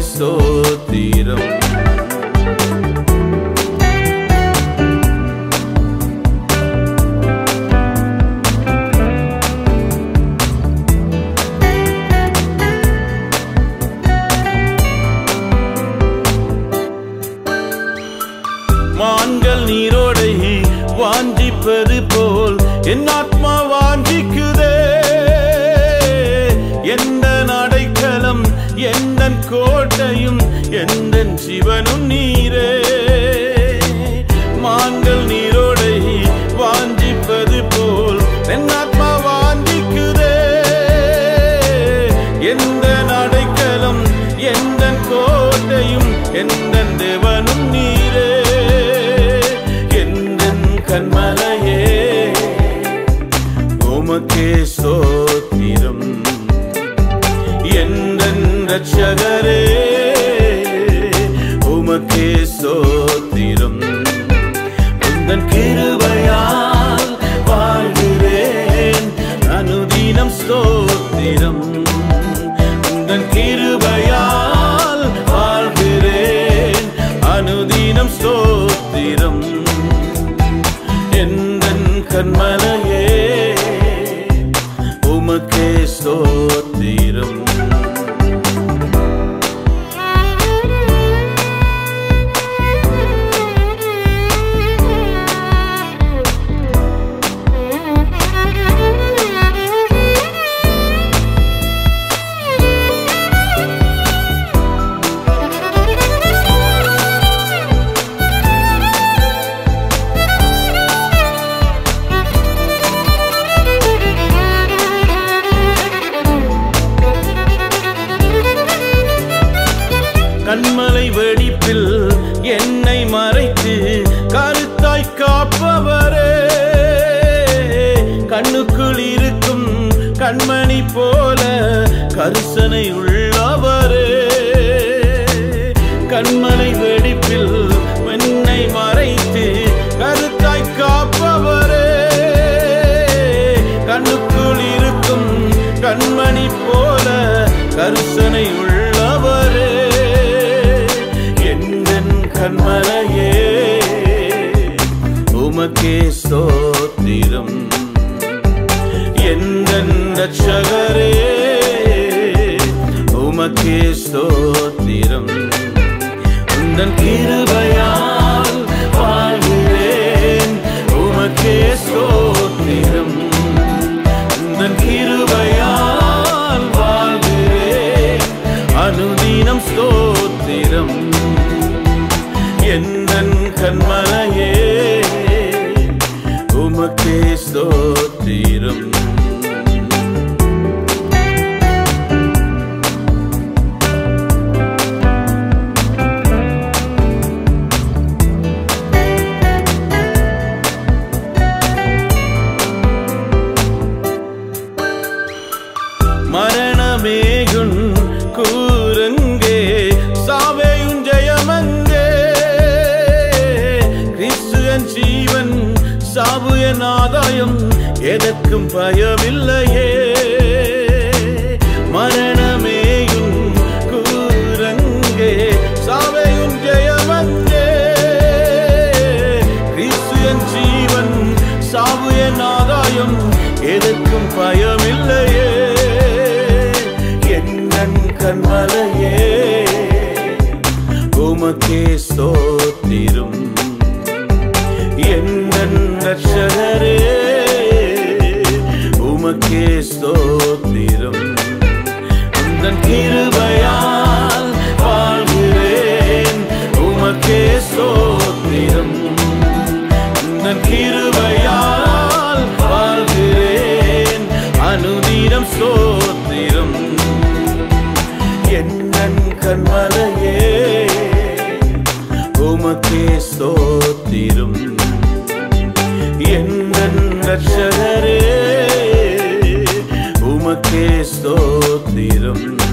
ஸ்தோத்திரம். மான்கள் நீரோடை வாஞ்சிப்பது போல் என் ஆத்மா வாஞ்சிக்குதே. எந்த அடைக்கலம் எந்த கோட்டையும் எந்த சிவனும் நீரே. மான்கள் நீரோடை வாஞ்சிப்பது போல் என் ஆத்மா வாஞ்சிக்குதே. எந்த அடைக்கலம் எந்த கோட்டையும் எந்த தேவனும் நீரே. கண்மலையே உமக்கே ஸ்தோத்திரம். எந்தன் இரட்சகரே உமக்கே ஸ்தோத்திரம். உந்தன் கிருபையால் வாழ்கிறேன் அனுதினம் ஸ்தோத்திரம். உந்தன் கிருபையால் வாழ்கிறேன் அனுதினம் ஸ்தோத்திரம். எந்தன் கண்மலையே உமக்கே ஸ்தோத்திரம். கண்மலை வெடிப்பில் என்னை மறைத்து கருத்தாய் காப்பவரே. கண்ணுக்குள் இருக்கும் கண்மணி போல கரிசனை உள்ளவரே. கண்மலை வெடிப்பில் என்னை மறைத்து கருத்தாய் காப்பவரே. கண்ணுக்குள் இருக்கும் கண்மணி போல கரிசனை உள்ளவரே. கண்மலையே உமக்கே ஸ்தோத்திரம். எந்தன் இரட்சகரே உமக்கே ஸ்தோத்திரம். உந்தன் கிருபையால் வாழ்கிறேன் உமக்கே ஸ்தோத்திரம். உந்தன் கிருபையால் வாழ்கிறேன் அனுதினம் ஸ்தோத்திரம். எந்தன் கண்மலையே உமக்கே ஸ்தோத்திரம். மரணமேகுன் கூரங்கே சாவேயுன் ஜெயமங்கே. கிறிஸ்துவின் ஜீவன் சாவு என் ஆதாயம் எதற்கும் பயமில்லையே. மரணமேயும் கூரங்கே சாவேயும் ஜெயமங்கே. கிறிஸ்துவின் ஜீவன் சாவு என் ஆதாயம் எதற்கும் பயமில்லையே. என் கண்மலையே உமக்கே ஸ்தோத்திரம். எந்தன் இரட்சகரே உமக்கே ஸ்தோத்திரம். உந்தன் கிருபையால் வாழ்கிறேன் உமக்கே ஸ்தோத்திரம். உந்தன் கிருபையால் வாழ்கிறேன் அனுதினம் ஸ்தோத்திரம். எந்தன் கண்மலையே உமக்கே ஸ்தோத்திரம். எந்தன் இரட்சகரே உமக்கே ஸ்தோத்திரம்.